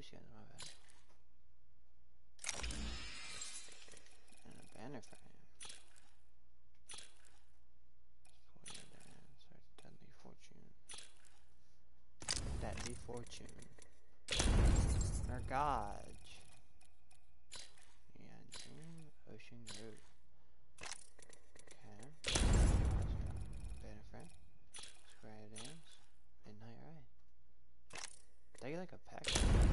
skins, my bad. And a banner frame. Spoiler dance or deadly fortune. Deadly fortune. Nergage. Yeah, Dream Ocean Group. Okay. Banner frame. Square dance. Midnight Ride. Did I get like a pack?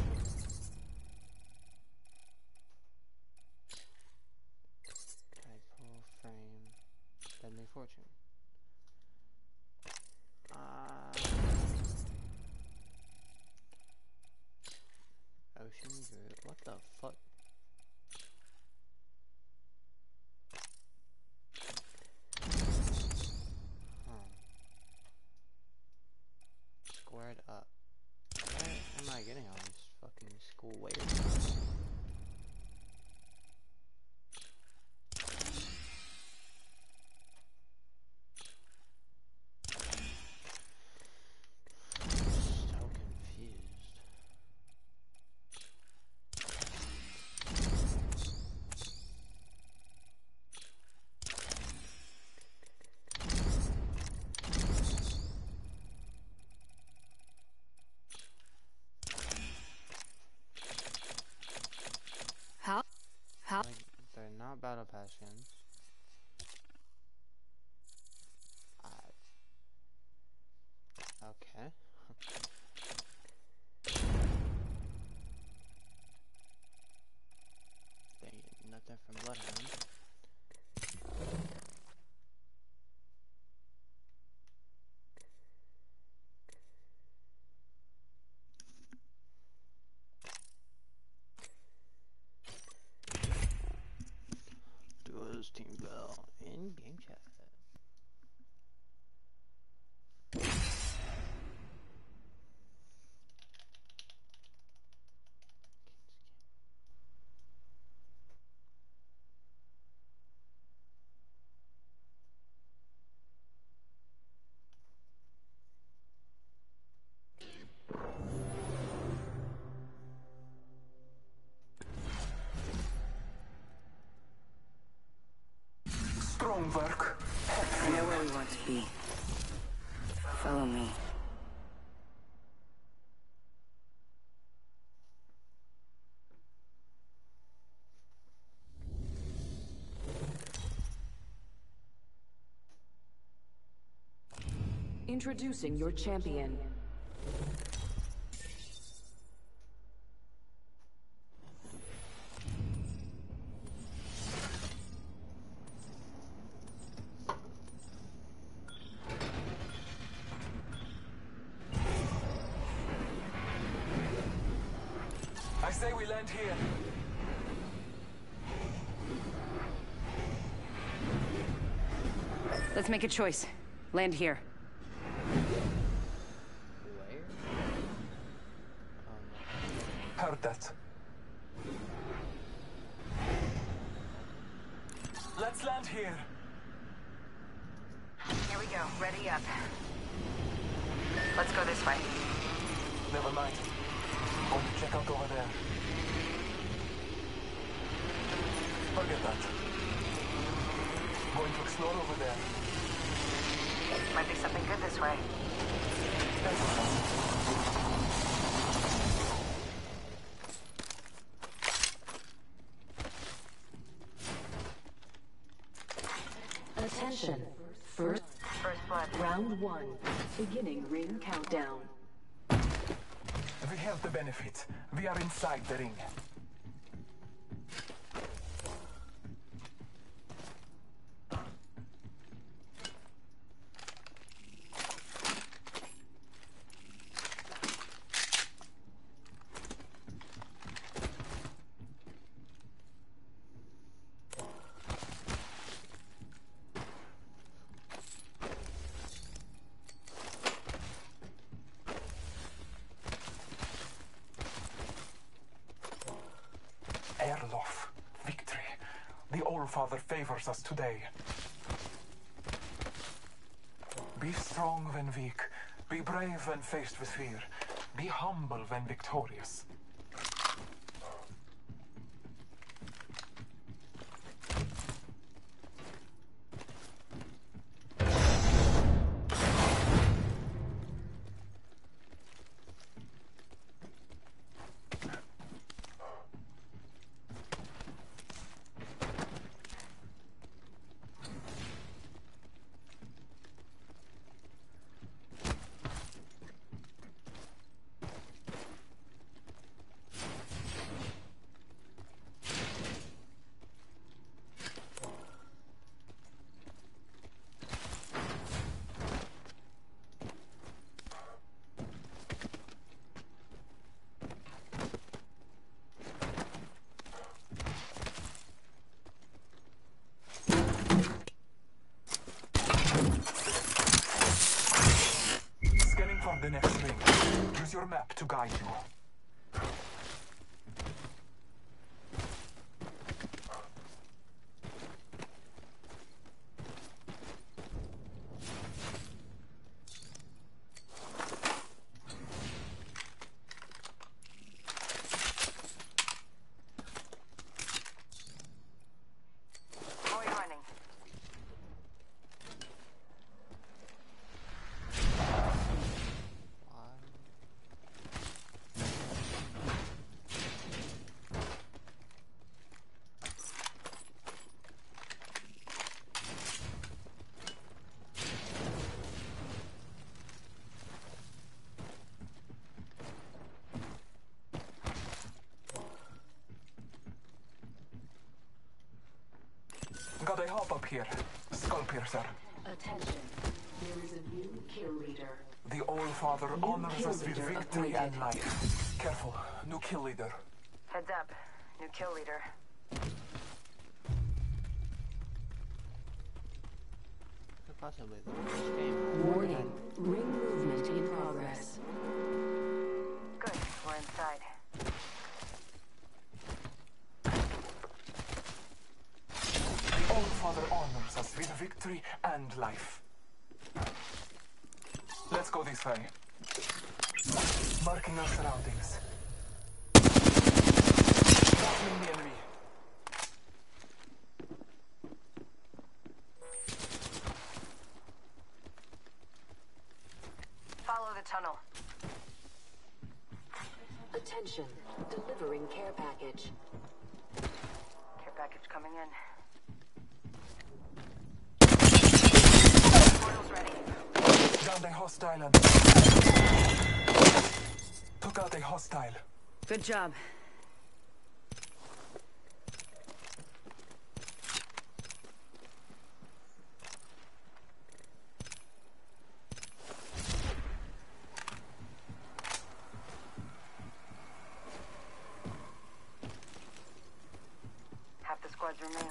Pull frame. Deadly fortune. Ocean Group. What the fuck? Huh. Squared up. Why am I getting all these fucking school waiters? So confused. How? Like, they're not battle pass skins. Okay. Dang it, nothing from Bloodhound. Duos Team Bell in game chat. Strong work. I know where we want to be. Follow me. Introducing your champion. I say we land here. Let's make a choice. Land here. Where? Heard that. Let's land here. Here we go. Ready up. Let's go this way. Never mind. Going to check out over there. Forget that. Going to explore over there. Might be something good this way. Attention. First blood. round 1. Beginning ring countdown. We have the benefit. We are inside the ring. Erlof, victory. The All-Father favors us today. Be strong when weak. Be brave when faced with fear. Be humble when victorious. your map to guide you. How are you running? Got a hop up here. Skull Piercer. Attention. There is a new kill leader. The All-Father honors kill us with leader victory appointed. and life. Careful, new kill leader. Heads up. New kill leader. Could possibly the first game. Warning. Ring movement in progress. Good. We're inside. The All-Father honors us with victory and life. Let's go this way. Marking our surroundings. Battling the enemy. Follow the tunnel. Attention. Delivering care package. Care package coming in. Portal's ready. Downed a hostile and... Took out a hostile. Good job. Half the squads remain.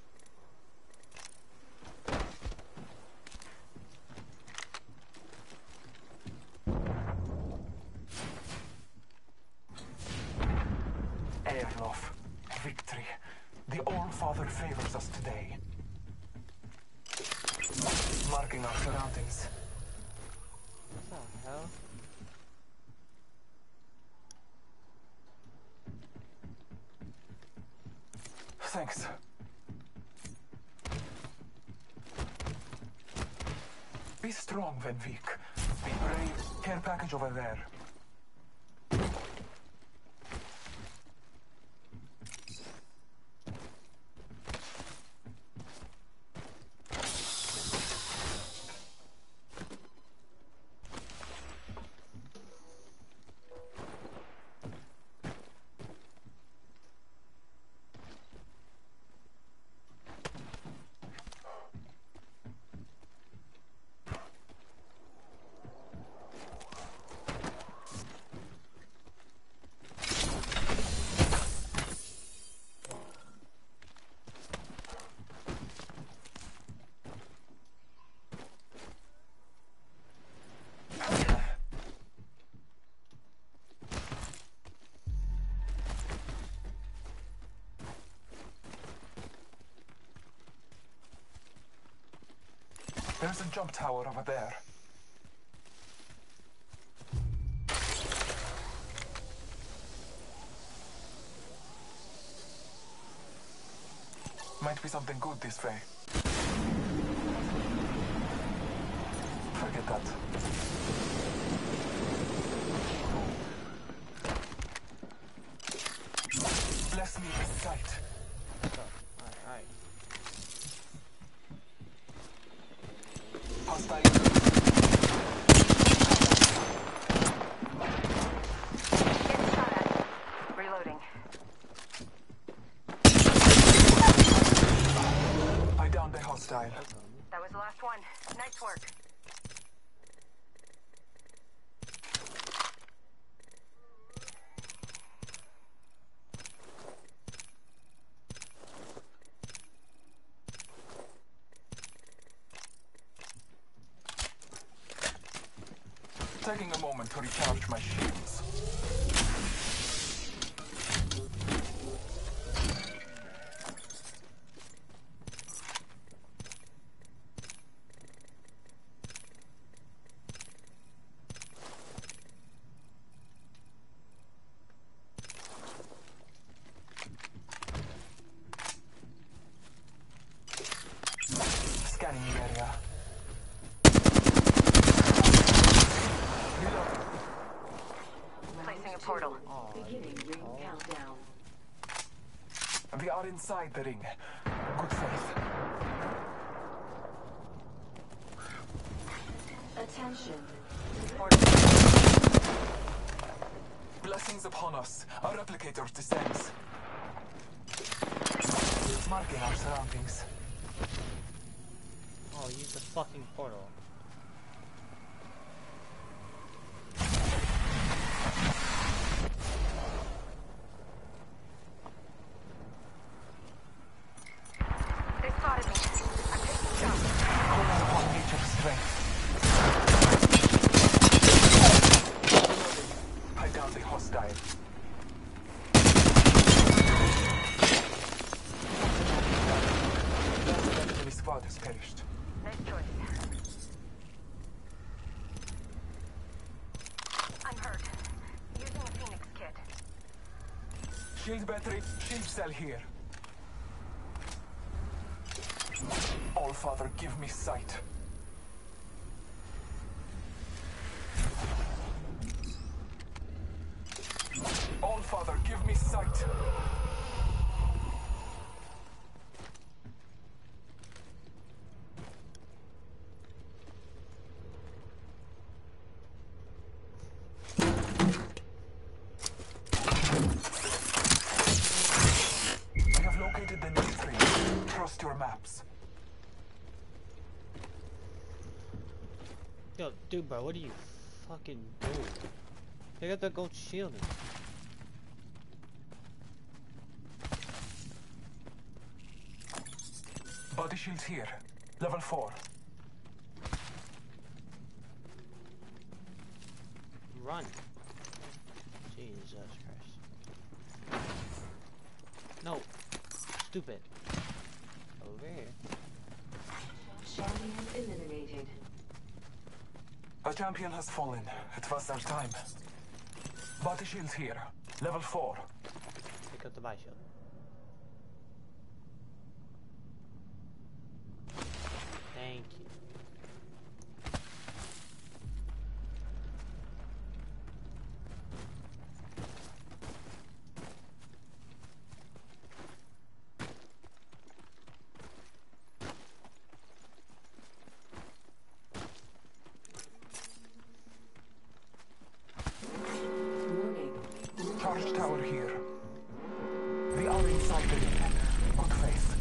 Airlof. Victory. The All-Father favors us today. Marking our surroundings. What the hell? Thanks. Be strong, Van Viek. Be brave. Care package over there. There's a jump tower over there. Might be something good this way. Forget that. Bless me with sight. Alright. Hostile. Getting shot at. Reloading. I downed a hostile. That was the last one. Nice work. moment to recharge my shields. Scanning the area. Placing a portal. Beginning ring countdown. We are inside the ring. Good faith. Attention. Blessings upon us. Our replicator descends. Marking our surroundings. Oh, use the fucking portal. They spotted me. I'm taking shots. Calling upon nature's strength. I down the hostile. The enemy squad has perished. Nice choice. I'm hurt. Using a Phoenix kit. Shield battery, shield cell here. All Father, give me sight. All Father, give me sight. I have located the next tree. Trust your maps. Yo, dude, bro, what are you fucking doing? They got the gold shield. Body shields here. Level 4. Run. Jesus Christ. No. Stupid. Over here. Champion eliminated. A champion has fallen. It was their time. Body shields here. Level 4. Pick up the buy shield. Thank you. Warning. Charge tower here. We are inside the ring. Good faith.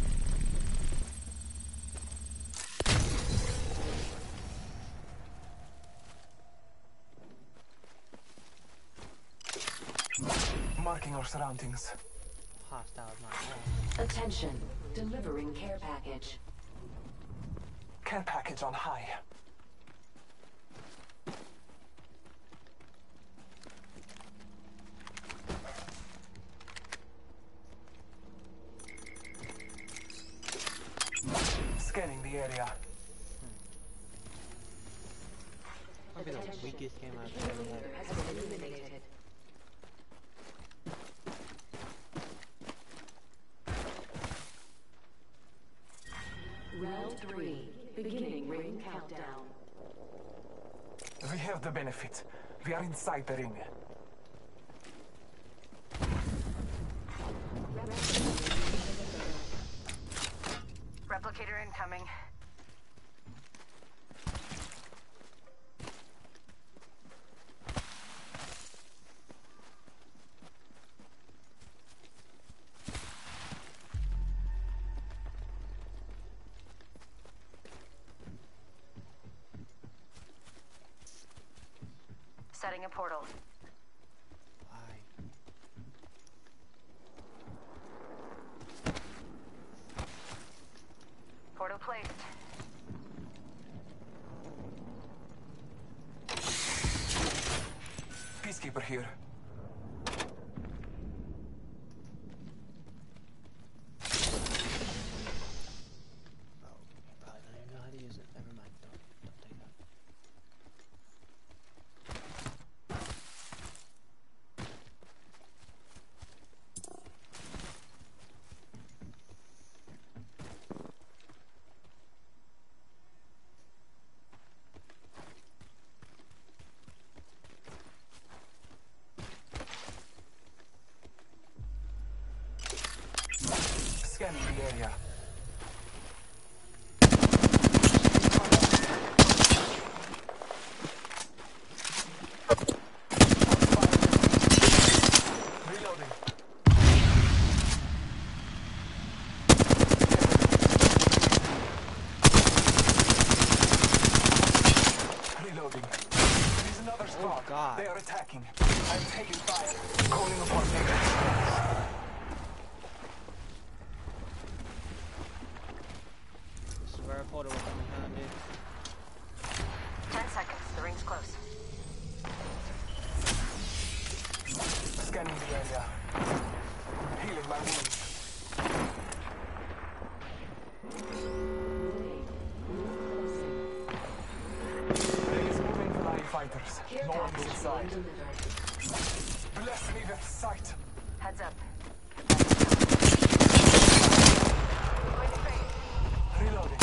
Marking our surroundings. Hostile is not there. Attention. Delivering care package. Care package on high. Scanning the area. Probably the weakest game I've ever had. Has been eliminated. Round 3. Beginning ring countdown. We have the benefit. We are inside the ring. Replicator incoming. Setting a portal. Why? Portal placed. Peacekeeper here. Bro, I don't even know how to use it. Never mind. Don't take that. Scanning the area. Reloading. Reloading. There's another squad. God. They are attacking. I'm taking fire. Calling upon them. This is where I pulled it with coming down, dude. 10 seconds. The ring's close. Scanning the area. Healing my wounds. Ring is moving flying fighters. Care No one is package inside. being delivered. Bless me with sight. Heads up. Reloading.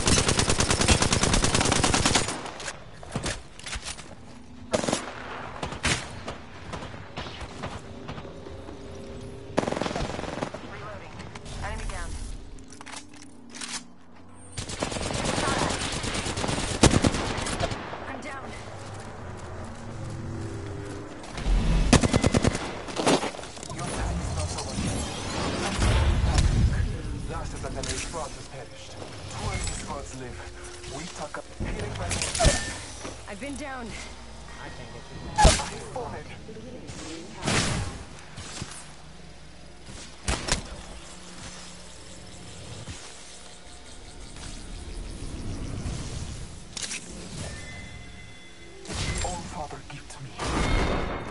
Reloading. Enemy down. I'm down. Your time is not over. Last of the enemy squad has perished. 2 enemy squads live. We took up healing my wounds. I've been down. I can't get through. I have fallen. All Father, give to me.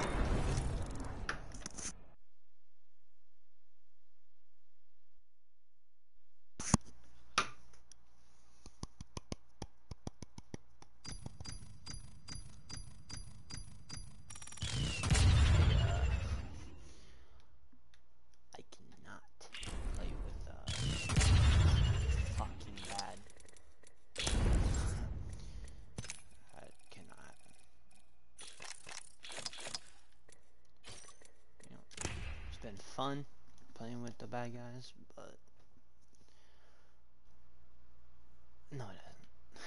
I cannot play with fucking bad. That cannot happen. You know, it's been fun playing with the bad guys, but no, it hasn't.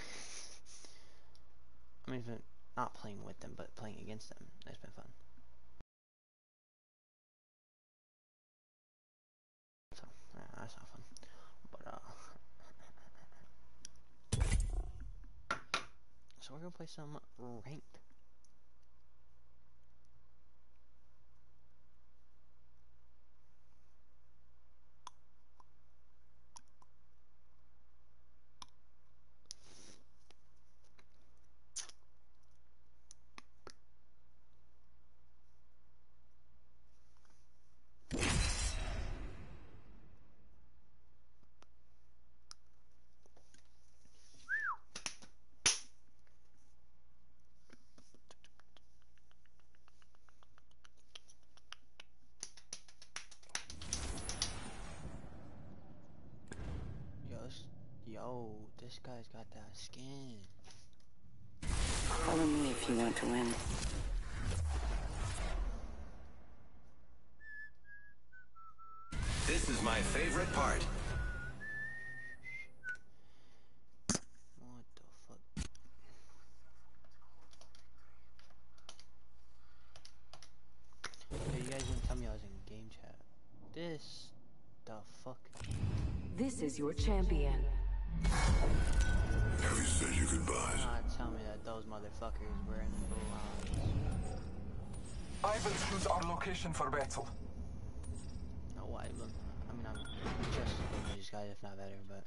I mean, it's been not playing with them, but playing against them. It's been fun. So, that's not fun. But, so we're gonna play some ranked. Yo, this guy's got that skin. Follow me if you want to win. This is my favorite part. What the fuck? Hey, you guys didn't tell me I was in game chat. This the fuck? This is your champion. Have you said your goodbyes? Not tell me that those motherfuckers were in the blue I will choose our location for battle. No, I mean, I'm just as good as these guys, if not better, but.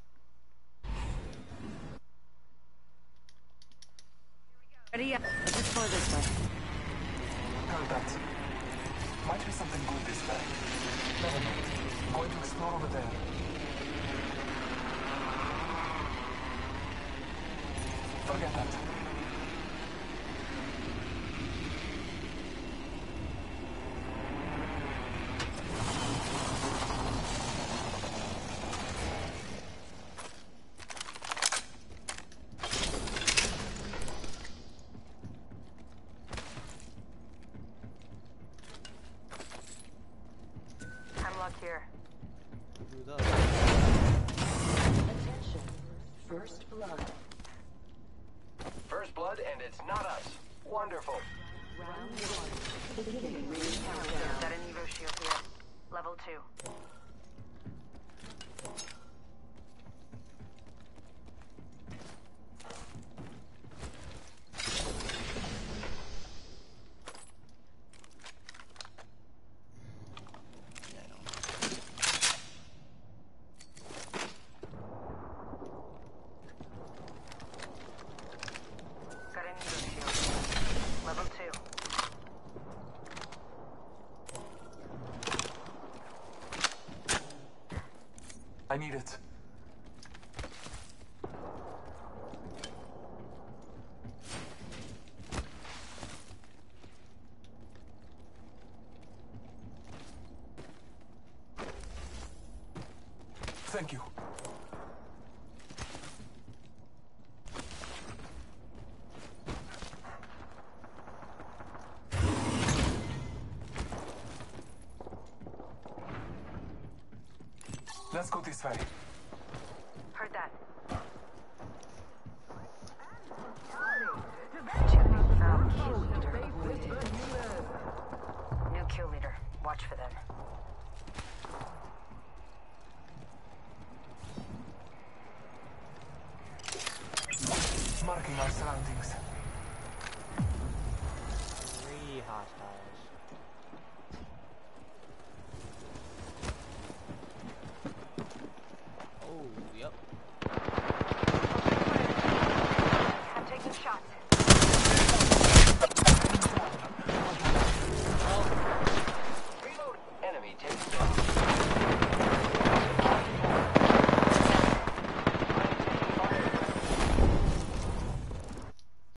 Ready up. Let's Explore this way. Heard that. Might be something good this way. Never mind. Going to explore over there. Forget that. Hemlock here. Who's up? Attention. First blood. First blood, and it's not us. Wonderful. Round 1. Beginning ring countdown. Got an Evo shield here. Level 2. Got an Evo shield. Level 2. I need it. Thank you. Let's go this way. Heard that. New kill leader. Watch for them. Marking our surroundings. 3 hostiles.